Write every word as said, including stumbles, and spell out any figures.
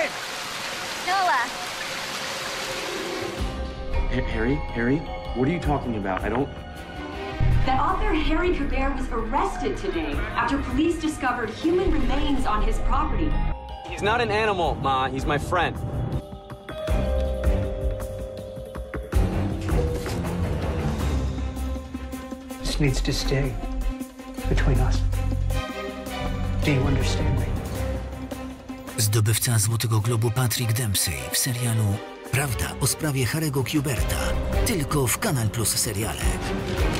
Good. Noah. Harry? Harry? What are you talking about? I don't... That author Harry Kubert was arrested today after police discovered human remains on his property. He's not an animal, Ma. He's my friend. This needs to stay between us. Do you understand me? Zdobywca Złotego Globu Patrick Dempsey w serialu Prawda o sprawie Harry'ego Kuberta. Tylko w Kanal Plus Seriale.